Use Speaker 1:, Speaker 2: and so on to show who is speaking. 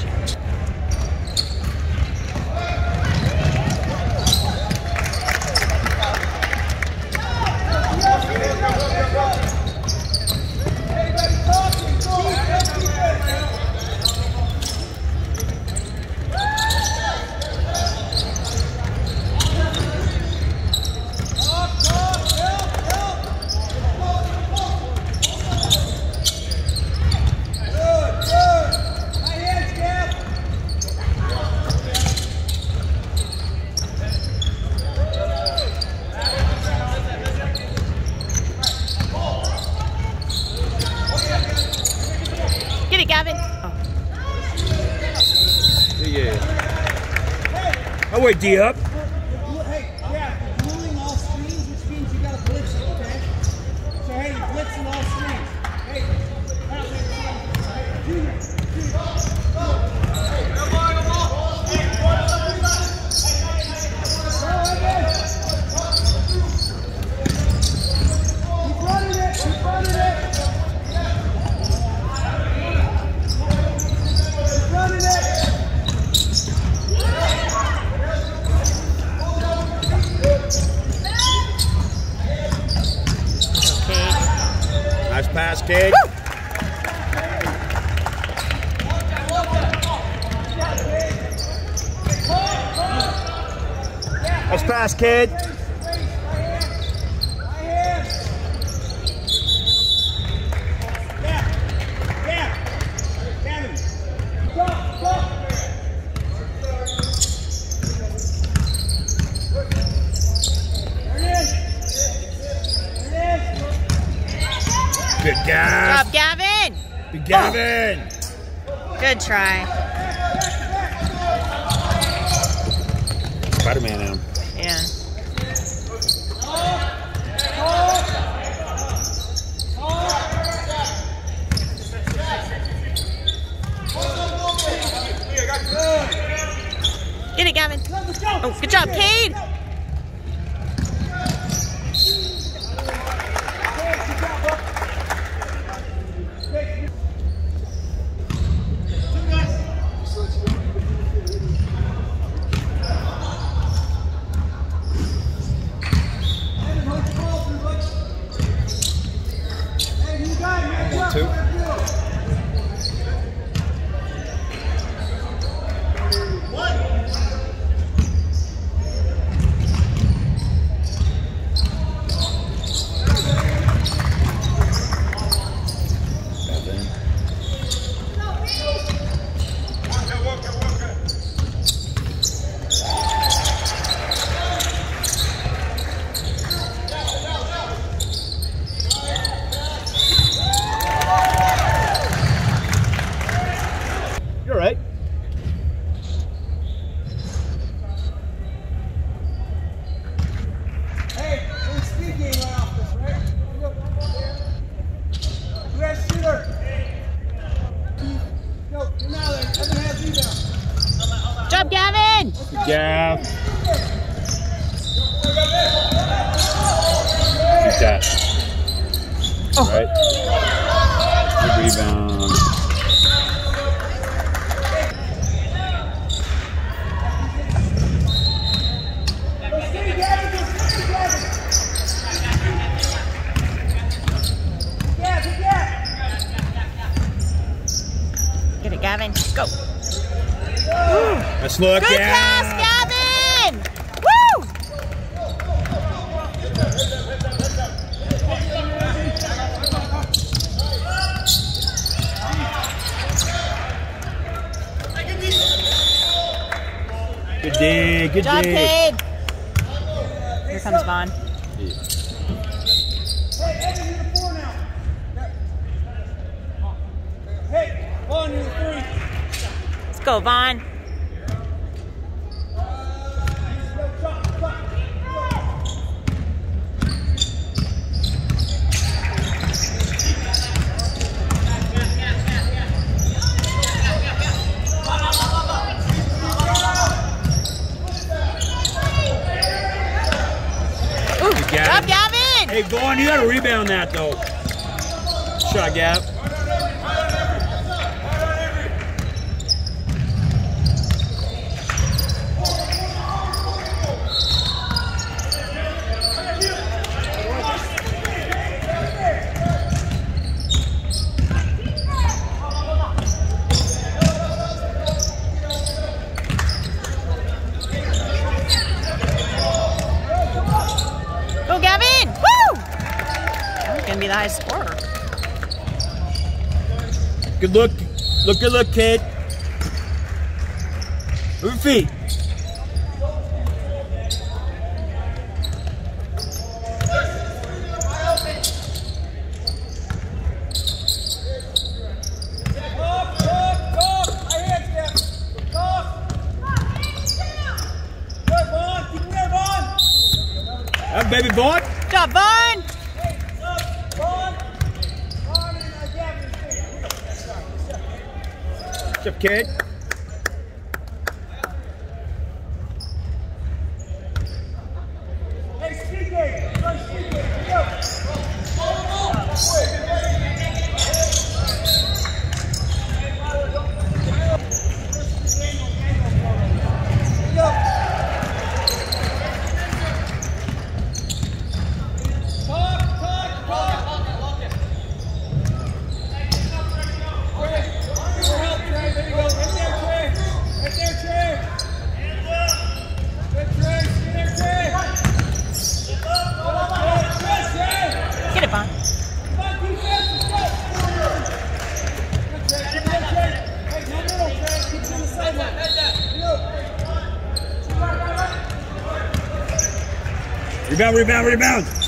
Speaker 1: Oh, wait, D up.
Speaker 2: Hey, yeah, you're dueling all screens, which means you got to blitz it, okay? So, hey, you're blitzing all screens. Hey, Junior. Keep running it, keep running it. Keep running it.
Speaker 1: Nice pass, kid. Nice pass, kid. Good gas.
Speaker 3: Good job, Gavin.
Speaker 1: Good Gavin.
Speaker 3: Good try.
Speaker 1: Spider-Man on him.
Speaker 3: Yeah. Get it, Gavin. Oh, good job, Cade.
Speaker 1: Two. You're right.
Speaker 2: Hey, we're speed game right off this, right? Who has shooter? No, you're not there. Evan has rebound.
Speaker 3: Good job, Gavin.
Speaker 1: Good Gav. Good catch.
Speaker 3: Oh.
Speaker 1: Right. Good rebound.
Speaker 3: Get it, Gavin. Go.
Speaker 1: Let's look.
Speaker 3: Good pass, Gavin. Woo!
Speaker 1: Good D. Good
Speaker 3: Good job,
Speaker 1: D.
Speaker 3: Cade. Here comes Vaughn.
Speaker 2: Hey, Evan, you're the 4 now. Hey, Vaughn, you're the 3.
Speaker 3: Let's go, Vaughn.
Speaker 1: Good
Speaker 3: Good job, Gavin.
Speaker 1: Hey, Vaughn, you got to rebound that, though. Shot, Gav.
Speaker 3: high scorer.
Speaker 1: Good look. Good look, kid. Move your feet. Up, baby Vaughn.
Speaker 3: Good job, Vaughn.
Speaker 1: What's up, kid?
Speaker 2: Hey, speed game. Run speed game. Go.
Speaker 3: Get it, Vaughn.
Speaker 1: Rebound, rebound, rebound.